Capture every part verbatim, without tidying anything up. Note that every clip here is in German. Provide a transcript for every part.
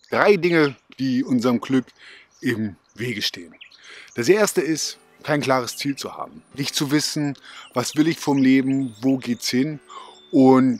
drei Dinge, die unserem Glück im Wege stehen. Das erste ist, kein klares Ziel zu haben. Nicht zu wissen, was will ich vom Leben, wo geht's hin und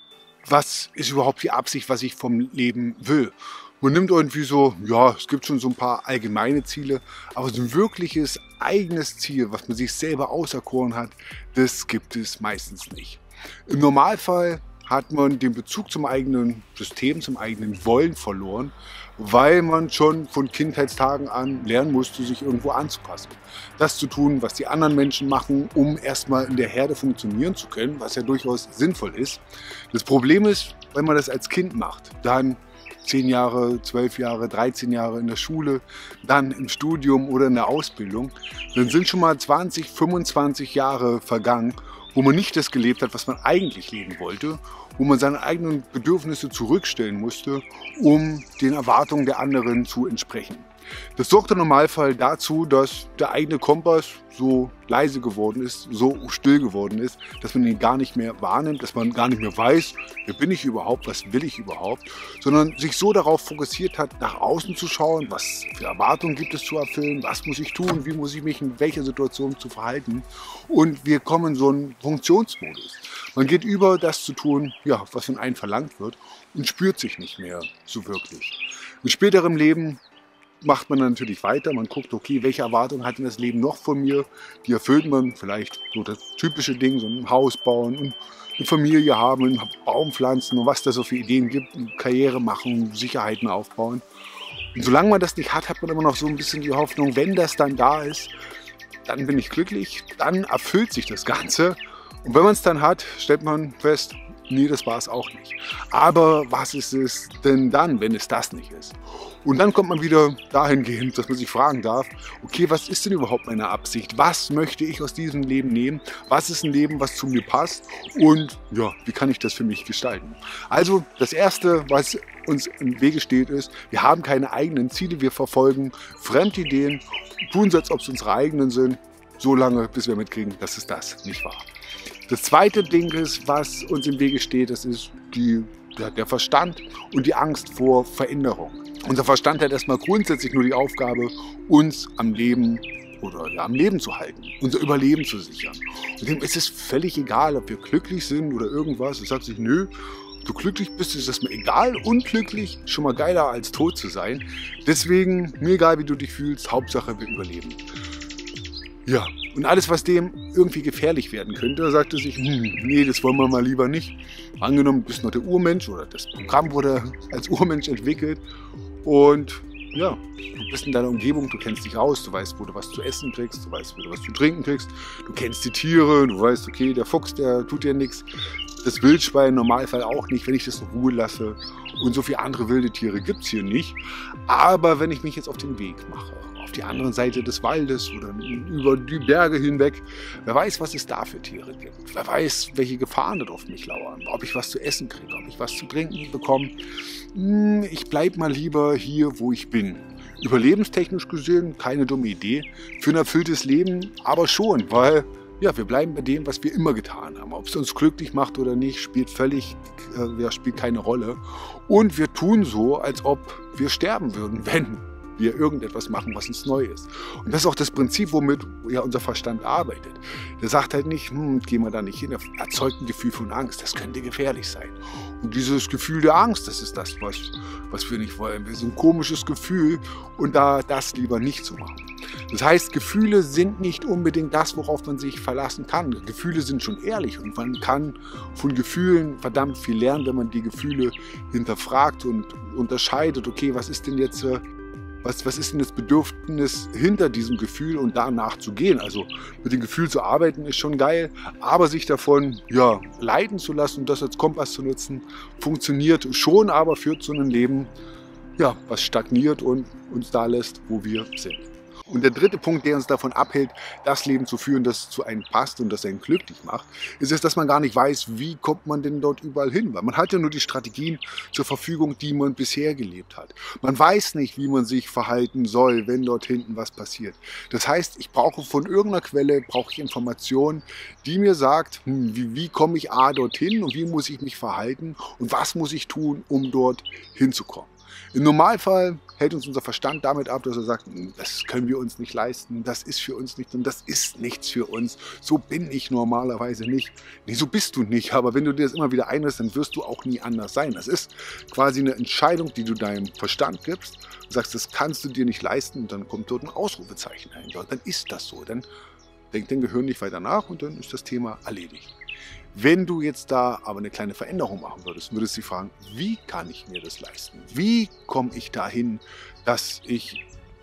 was ist überhaupt die Absicht, was ich vom Leben will. Man nimmt irgendwie so, ja, es gibt schon so ein paar allgemeine Ziele, aber so ein wirkliches eigenes Ziel, was man sich selber auserkoren hat, das gibt es meistens nicht. Im Normalfall hat man den Bezug zum eigenen System, zum eigenen Wollen verloren, weil man schon von Kindheitstagen an lernen musste, sich irgendwo anzupassen. Das zu tun, was die anderen Menschen machen, um erstmal in der Herde funktionieren zu können, was ja durchaus sinnvoll ist. Das Problem ist, wenn man das als Kind macht, dann zehn Jahre, zwölf Jahre, dreizehn Jahre in der Schule, dann im Studium oder in der Ausbildung, dann sind schon mal zwanzig, fünfundzwanzig Jahre vergangen, wo man nicht das gelebt hat, was man eigentlich leben wollte, wo man seine eigenen Bedürfnisse zurückstellen musste, um den Erwartungen der anderen zu entsprechen. Das sorgt im Normalfall dazu, dass der eigene Kompass so leise geworden ist, so still geworden ist, dass man ihn gar nicht mehr wahrnimmt, dass man gar nicht mehr weiß, wer bin ich überhaupt, was will ich überhaupt, sondern sich so darauf fokussiert hat, nach außen zu schauen, was für Erwartungen gibt es zu erfüllen, was muss ich tun, wie muss ich mich in welcher Situation zu verhalten, und wir kommen in so einen Funktionsmodus. Man geht über, das zu tun, ja, was von einem verlangt wird, und spürt sich nicht mehr so wirklich. In späterem Leben macht man natürlich weiter, man guckt, okay, welche Erwartungen hat denn das Leben noch von mir? Die erfüllt man vielleicht, so das typische Ding, so ein Haus bauen und eine Familie haben, einen Baum pflanzen und was da so für Ideen gibt, Karriere machen, Sicherheiten aufbauen. Und solange man das nicht hat, hat man immer noch so ein bisschen die Hoffnung, wenn das dann da ist, dann bin ich glücklich, dann erfüllt sich das Ganze. Und wenn man es dann hat, stellt man fest, nee, das war es auch nicht. Aber was ist es denn dann, wenn es das nicht ist? Und dann kommt man wieder dahingehend, dass man sich fragen darf, okay, was ist denn überhaupt meine Absicht? Was möchte ich aus diesem Leben nehmen? Was ist ein Leben, was zu mir passt? Und ja, wie kann ich das für mich gestalten? Also das Erste, was uns im Wege steht, ist, wir haben keine eigenen Ziele, wir verfolgen Fremdideen, tun so, als ob es unsere eigenen sind, so lange, bis wir mitkriegen, dass es das nicht war. Das zweite Ding ist, was uns im Wege steht, das ist die, ja, der Verstand und die Angst vor Veränderung. Unser Verstand hat erstmal grundsätzlich nur die Aufgabe, uns am Leben oder ja, am Leben zu halten, unser Überleben zu sichern. Zudem ist es völlig egal, ob wir glücklich sind oder irgendwas. Es sagt sich, nö, ob du glücklich bist, ist das mir egal. Unglücklich, schon mal geiler als tot zu sein. Deswegen, mir egal, wie du dich fühlst, Hauptsache wir überleben. Ja, und alles, was dem irgendwie gefährlich werden könnte, sagte sich, hm, nee, das wollen wir mal lieber nicht. Angenommen, du bist noch der Urmensch oder das Programm wurde als Urmensch entwickelt und ja, du bist in deiner Umgebung, du kennst dich aus, du weißt, wo du was zu essen kriegst, du weißt, wo du was zu trinken kriegst, du kennst die Tiere, du weißt, okay, der Fuchs, der tut dir nichts, das Wildschwein im Normalfall auch nicht, wenn ich das in Ruhe lasse, und so viele andere wilde Tiere gibt es hier nicht. Aber wenn ich mich jetzt auf den Weg mache, auf die andere Seite des Waldes oder über die Berge hinweg, wer weiß, was es da für Tiere gibt. Wer weiß, welche Gefahren dort auf mich lauern, ob ich was zu essen kriege, ob ich was zu trinken bekomme. Ich bleibe mal lieber hier, wo ich bin. Überlebenstechnisch gesehen keine dumme Idee, für ein erfülltes Leben aber schon, weil ja, wir bleiben bei dem, was wir immer getan haben. Ob es uns glücklich macht oder nicht, spielt völlig, äh, ja, spielt keine Rolle. Und wir tun so, als ob wir sterben würden, wenn wir irgendetwas machen, was uns neu ist. Und das ist auch das Prinzip, womit ja unser Verstand arbeitet. Der sagt halt nicht, hm, gehen wir da nicht hin, er erzeugt ein Gefühl von Angst, das könnte gefährlich sein. Und dieses Gefühl der Angst, das ist das, was, was wir nicht wollen. Wir sind ein komisches Gefühl und da das lieber nicht zu machen. Das heißt, Gefühle sind nicht unbedingt das, worauf man sich verlassen kann. Gefühle sind schon ehrlich und man kann von Gefühlen verdammt viel lernen, wenn man die Gefühle hinterfragt und unterscheidet, okay, was ist denn jetzt äh, Was, was ist denn das Bedürfnis hinter diesem Gefühl und danach zu gehen? Also mit dem Gefühl zu arbeiten ist schon geil, aber sich davon ja, leiten zu lassen und das als Kompass zu nutzen, funktioniert schon, aber führt zu einem Leben, ja, was stagniert und uns da lässt, wo wir sind. Und der dritte Punkt, der uns davon abhält, das Leben zu führen, das zu einem passt und das einen glücklich macht, ist es, dass man gar nicht weiß, wie kommt man denn dort überall hin. Weil man hat ja nur die Strategien zur Verfügung, die man bisher gelebt hat. Man weiß nicht, wie man sich verhalten soll, wenn dort hinten was passiert. Das heißt, ich brauche von irgendeiner Quelle, brauche ich Informationen, die mir sagt, hm, wie, wie komme ich A dorthin und wie muss ich mich verhalten und was muss ich tun, um dort hinzukommen. Im Normalfall hält uns unser Verstand damit ab, dass er sagt, das können wir uns nicht leisten, das ist für uns nicht und das ist nichts für uns. So bin ich normalerweise nicht. Nee, so bist du nicht, aber wenn du dir das immer wieder einredest, dann wirst du auch nie anders sein. Das ist quasi eine Entscheidung, die du deinem Verstand gibst. Du sagst, das kannst du dir nicht leisten und dann kommt dort ein Ausrufezeichen dahinter. Und dann ist das so. Dann denkt dein Gehirn nicht weiter nach und dann ist das Thema erledigt. Wenn du jetzt da aber eine kleine Veränderung machen würdest, würdest du dich fragen, wie kann ich mir das leisten? Wie komme ich dahin, dass ich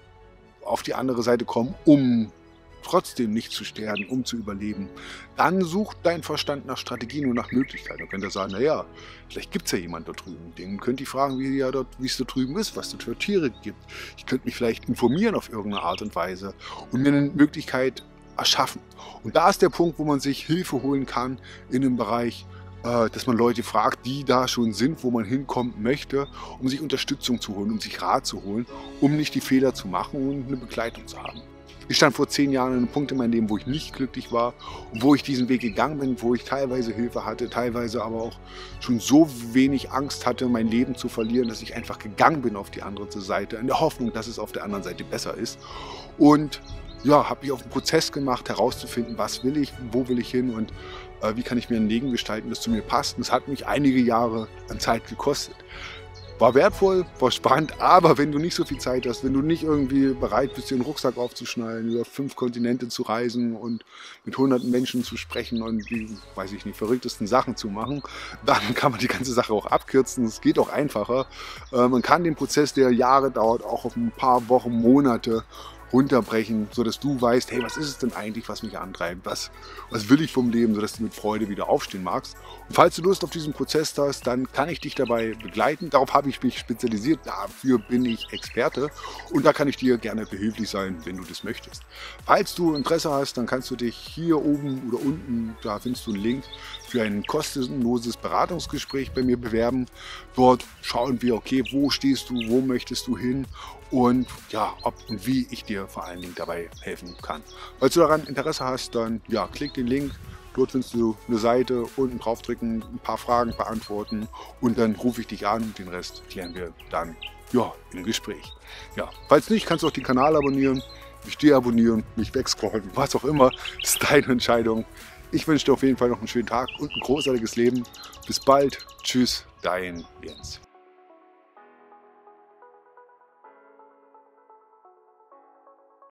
auf die andere Seite komme, um trotzdem nicht zu sterben, um zu überleben? Dann sucht dein Verstand nach Strategien und nach Möglichkeiten. Dann könnte er sagen, naja, vielleicht gibt es ja jemanden da drüben. Den könnte ich fragen, wie ja dort, wie es da drüben ist, was es für Tiere gibt. Ich könnte mich vielleicht informieren auf irgendeine Art und Weise und mir eine Möglichkeit erschaffen. Und da ist der Punkt, wo man sich Hilfe holen kann in dem Bereich, äh, dass man Leute fragt, die da schon sind, wo man hinkommen möchte, um sich Unterstützung zu holen, um sich Rat zu holen, um nicht die Fehler zu machen und eine Begleitung zu haben. Ich stand vor zehn Jahren an einem Punkt in meinem Leben, wo ich nicht glücklich war und wo ich diesen Weg gegangen bin, wo ich teilweise Hilfe hatte, teilweise aber auch schon so wenig Angst hatte, mein Leben zu verlieren, dass ich einfach gegangen bin auf die andere Seite, in der Hoffnung, dass es auf der anderen Seite besser ist. Und ja, habe mich auf den Prozess gemacht, herauszufinden, was will ich, wo will ich hin und äh, wie kann ich mir ein Leben gestalten, das zu mir passt. Und es hat mich einige Jahre an Zeit gekostet. War wertvoll, war spannend, aber wenn du nicht so viel Zeit hast, wenn du nicht irgendwie bereit bist, dir einen Rucksack aufzuschnallen, über fünf Kontinente zu reisen und mit hunderten Menschen zu sprechen und die, weiß ich nicht, verrücktesten Sachen zu machen, dann kann man die ganze Sache auch abkürzen. Es geht auch einfacher. Äh, man kann den Prozess, der Jahre dauert, auch auf ein paar Wochen, Monate runterbrechen, sodass du weißt, hey, was ist es denn eigentlich, was mich antreibt? Was, was will ich vom Leben, sodass du mit Freude wieder aufstehen magst? Und falls du Lust auf diesen Prozess hast, dann kann ich dich dabei begleiten. Darauf habe ich mich spezialisiert, dafür bin ich Experte und da kann ich dir gerne behilflich sein, wenn du das möchtest. Falls du Interesse hast, dann kannst du dich hier oben oder unten, da findest du einen Link, für ein kostenloses Beratungsgespräch bei mir bewerben. Dort schauen wir, okay, wo stehst du, wo möchtest du hin und ja, ob und wie ich dir vor allen Dingen dabei helfen kann. Falls du daran Interesse hast, dann ja, klick den Link. Dort findest du eine Seite, unten draufdrücken, ein paar Fragen beantworten und dann rufe ich dich an und den Rest klären wir dann ja, im Gespräch. Ja, falls nicht, kannst du auch den Kanal abonnieren, mich deabonnieren, mich wegscrollen, was auch immer, das ist deine Entscheidung. Ich wünsche dir auf jeden Fall noch einen schönen Tag und ein großartiges Leben. Bis bald. Tschüss, dein Jens.